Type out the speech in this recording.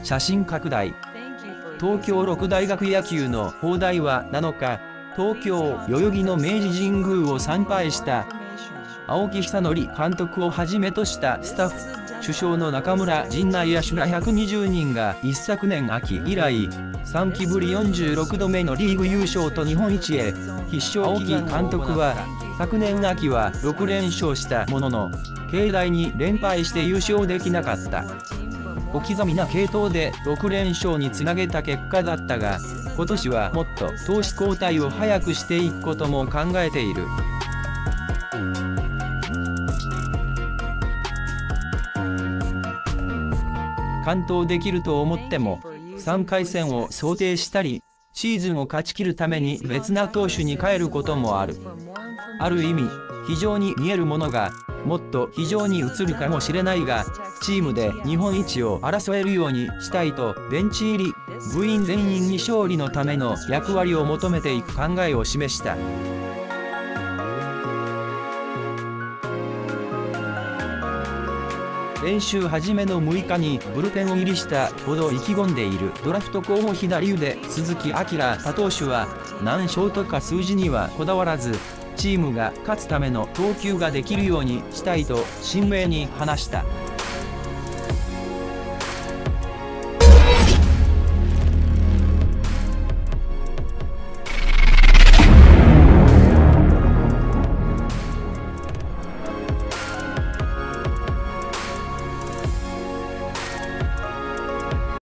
写真拡大。東京六大学野球の砲台は7日、東京・代々木の明治神宮を参拝した青木久典監督をはじめとしたスタッフ、主将の中村陣内野手ら120人が一昨年秋以来、3期ぶり46度目のリーグ優勝と日本一へ。必勝。青木監督は、昨年秋は6連勝したものの、境内に連敗して優勝できなかった。小刻みな継投で6連勝につなげた結果だったが、今年はもっと投手交代を早くしていくことも考えている。完投できると思っても、3回戦を想定したり、シーズンを勝ち切るために別な投手に変えることもある。ある意味、非常に見えるものが、もっと非常に映るかもしれないが、チームで日本一を争えるようにしたいと、ベンチ入り、部員全員に勝利のための役割を求めていく考えを示した。練習始めの6日にブルペン入りしたほど意気込んでいるドラフト候補左腕鈴木彰他投手は、何勝とか数字にはこだわらず、チームが勝つための投球ができるようにしたいと鮮明に話した。